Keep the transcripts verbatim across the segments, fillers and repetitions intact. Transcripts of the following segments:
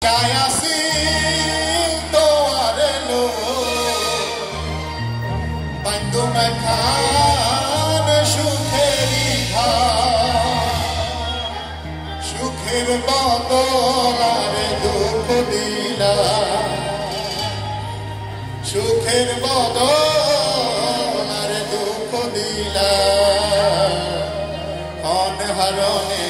আসি তোয়ারে লো বন্ধু মেখান সুখেরি ঘা সুখের বদলারে দুঃখ দিলা সুখের বদলারে দুঃখ দিলা অনহরণে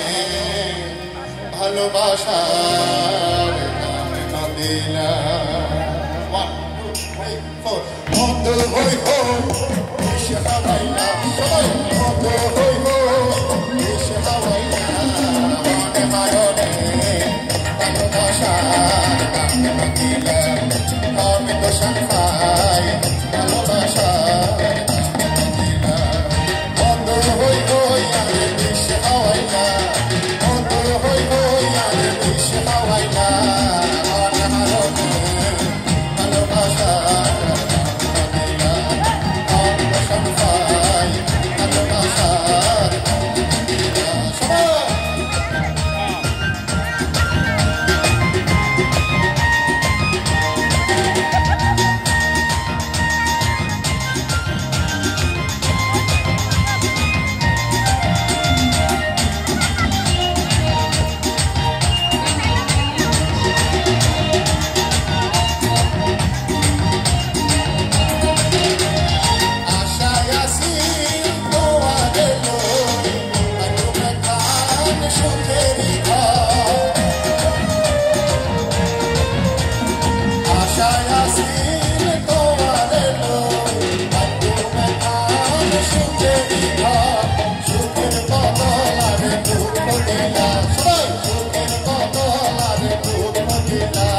ভালোবাসার নাম দিলা ওয়ান টু থ্রি ফোর বন্ধু হই হো এসে হাওয়াইলা সবাই বন্ধু হই হো এসে হাওয়াইলা অনহরণে ভালোবাসার নাম দিলা আমি তো সংসাই ভালোবাসার নাম দিলা বন্ধু হই হই আমি এসে হাওয়াইলা Sukhir